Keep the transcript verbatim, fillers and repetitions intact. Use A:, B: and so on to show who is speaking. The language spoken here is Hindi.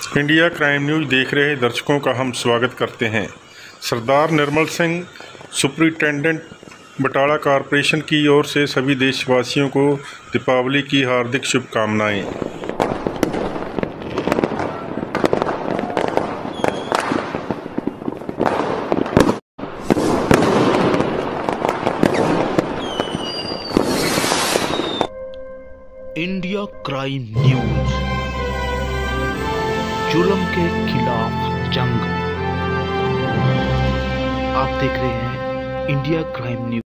A: इंडिया क्राइम न्यूज़ देख रहे दर्शकों का हम स्वागत करते हैं। सरदार निर्मल सिंह सुपरिटेंडेंट बटाला कॉरपोरेशन की ओर से सभी देशवासियों को दीपावली की हार्दिक शुभकामनाएं।
B: इंडिया क्राइम न्यूज, जुर्म के खिलाफ जंग। आप देख रहे हैं इंडिया क्राइम न्यूज।